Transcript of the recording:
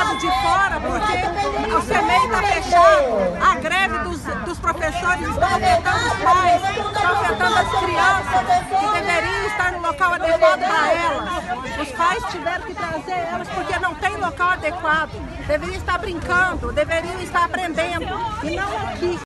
lado de fora, porque o CEMEI está fechado, a greve dos professores está afetando os pais, está afetando as crianças que deveriam estar no local adequado para elas. Os pais tiveram que trazer elas porque não tem local adequado, deveriam estar brincando, deveriam estar aprendendo, e não aqui.